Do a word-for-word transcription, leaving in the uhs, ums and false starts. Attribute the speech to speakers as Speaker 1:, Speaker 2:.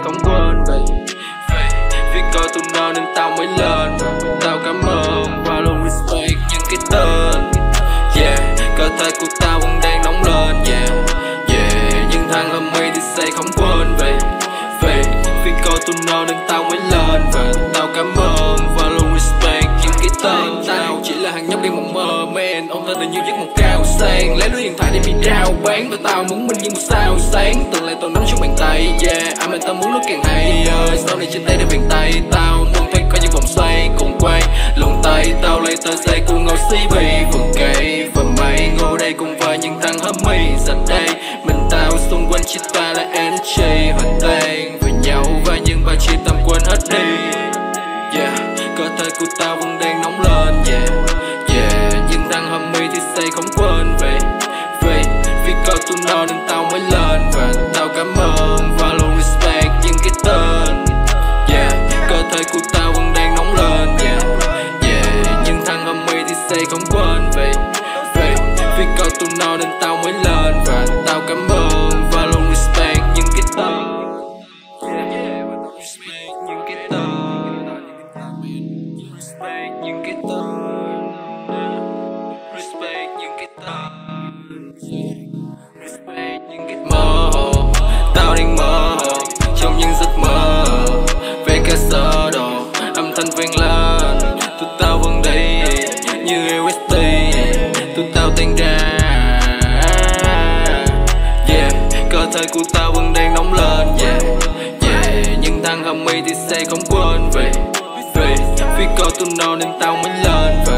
Speaker 1: không quên về vì coi tụi nó nên tao mới lên. Tao cảm ơn và luôn respect những cái tên. Yeah, cơ thể của tao vẫn đang nóng lên. Yeah, yeah, những thằng homie thì sẽ không quên về về vì coi tụi nó nên tao mới lên. Và tao cảm ơn và luôn respect những cái tên. Tao chỉ là thằng nhóc đi một mơ man, ông ta là nhiều giấc mộng cao sang, lấy lưới điện thoại để bị rao bán. Và tao muốn mình như một sao sáng, tương lai tao nắm trong bàn tay. Yeah, ai mà tao muốn nó càng hay. uh, Sau này trên tay để bàn tay, tao muốn thấy có những vòng xoay cùng quay lòng tay. Tao lấy tờ giấy của ngồi xê bê vườn cây và mày ngồi đây cùng với những thằng homie. Giờ đây mình tao xung quanh chỉ ta là energy hòa tan với nhau và những bài chia tầm quên hết đi. Yeah, cơ thể của tao vẫn đang nóng lên. Yeah, yeah, những thằng homie thì sẽ không quên về về vì coi tụi nó nên tao mới lên. Và tao cảm ơn và luôn respect những cái tên. Yeah, cơ thể của tao vẫn đang nóng lên. Yeah, yeah, những thằng homie thì sẽ không quên về về vì coi tụi nó nên tao mới lên. Và tao cảm ơn và luôn respect những cái tên. Yeah, và tao respect những cái tên. Respect những cái tên. Respect những cái tên. Respect những cái mơ hồ. Tao đang mơ hồ trong những giấc mơ về cả sơ đồ âm thanh vang lên. Tụi tao vẫn đi như lờ ét tê, tụi tao tan ra. Yeah, cơ thể của tao vẫn đang nóng lên. Yeah, yeah, những thằng homie thì sẽ không quên về về vì coi tụi nó nên tao mới lên. Và